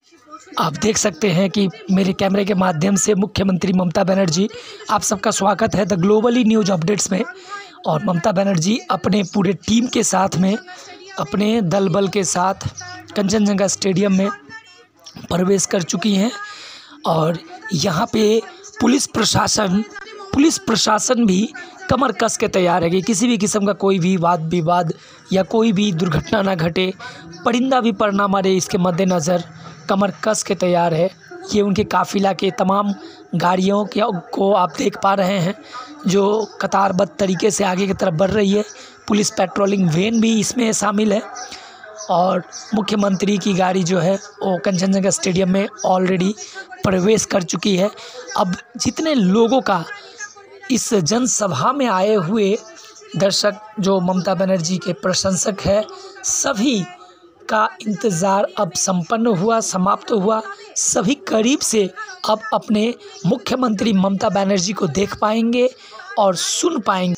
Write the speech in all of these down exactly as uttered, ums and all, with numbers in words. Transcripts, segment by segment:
आप देख सकते हैं कि मेरे कैमरे के माध्यम से मुख्यमंत्री ममता बनर्जी, आप सबका स्वागत है द ग्लोबली न्यूज़ अपडेट्स में। और ममता बनर्जी अपने पूरे टीम के साथ में, अपने दल बल के साथ कंचनजंगा स्टेडियम में प्रवेश कर चुकी हैं। और यहाँ पे पुलिस प्रशासन पुलिस प्रशासन भी कमर कस के तैयार है कि किसी भी किस्म का कोई भी वाद विवाद या कोई भी दुर्घटना ना घटे, परिंदा भी पर ना मारे, इसके मद्देनज़र कमर कस के तैयार है। ये उनके काफ़िला के तमाम गाड़ियों के को आप देख पा रहे हैं जो कतारबद्ध तरीके से आगे की तरफ बढ़ रही है। पुलिस पेट्रोलिंग वैन भी इसमें शामिल है और मुख्यमंत्री की गाड़ी जो है वो कंचनजंगा स्टेडियम में ऑलरेडी प्रवेश कर चुकी है। अब जितने लोगों का इस जनसभा में आए हुए दर्शक जो ममता बनर्जी के प्रशंसक हैं, सभी का इंतज़ार अब संपन्न हुआ, समाप्त हुआ। सभी करीब से अब अपने मुख्यमंत्री ममता बनर्जी को देख पाएंगे और सुन पाएंगे।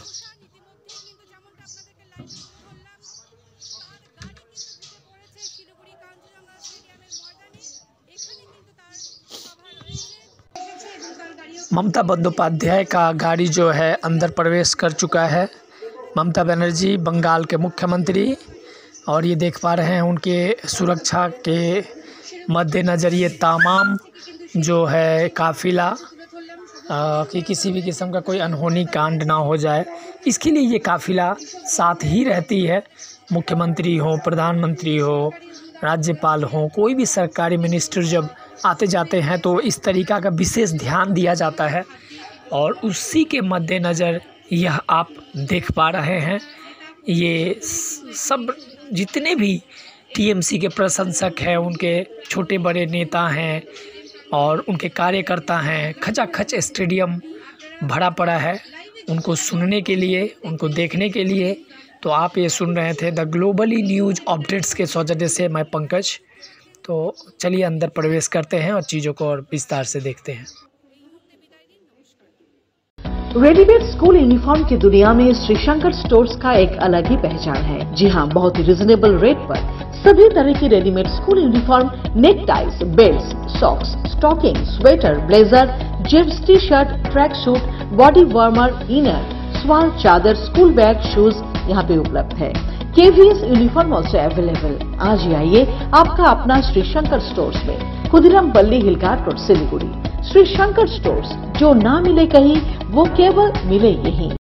ममता बंदोपाध्याय का गाड़ी जो है अंदर प्रवेश कर चुका है। ममता बनर्जी बंगाल के मुख्यमंत्री, और ये देख पा रहे हैं उनके सुरक्षा के मद्देनज़र ये तमाम जो है काफ़िला कि किसी भी किस्म का कोई अनहोनी कांड ना हो जाए, इसके लिए ये काफ़िला साथ ही रहती है। मुख्यमंत्री हो, प्रधानमंत्री हो, राज्यपाल हो, कोई भी सरकारी मिनिस्टर जब आते जाते हैं तो इस तरीक़ा का विशेष ध्यान दिया जाता है। और उसी के मद्देनज़र यह आप देख पा रहे हैं, ये सब जितने भी टीएमसी के प्रशंसक हैं, उनके छोटे बड़े नेता हैं और उनके कार्यकर्ता हैं, खचाखच स्टेडियम भरा पड़ा है उनको सुनने के लिए, उनको देखने के लिए। तो आप ये सुन रहे थे द ग्लोबली न्यूज़ अपडेट्स के सौजन्य से मैं पंकज। तो चलिए अंदर प्रवेश करते हैं और चीज़ों को और विस्तार से देखते हैं। रेडीमेड स्कूल यूनिफॉर्म की दुनिया में श्री शंकर स्टोर्स का एक अलग ही पहचान है। जी हाँ, बहुत ही रिजनेबल रेट पर सभी तरह की readymade school uniform, neck ties, belt, socks, stocking, sweater, blazer, jeans T shirt, track suit, body warmer, inner, shawl, चादर, स्कूल बैग, शूज यहाँ पे उपलब्ध है। KVS uniform also available. आज ही आइए आपका अपना श्री शंकर स्टोर्स में, खुदीराम पल्ली हिलघाट रोड, सिलीगुड़ी। श्री शंकर स्टोर्स, जो ना मिले कहीं वो केवल मिले यहीं।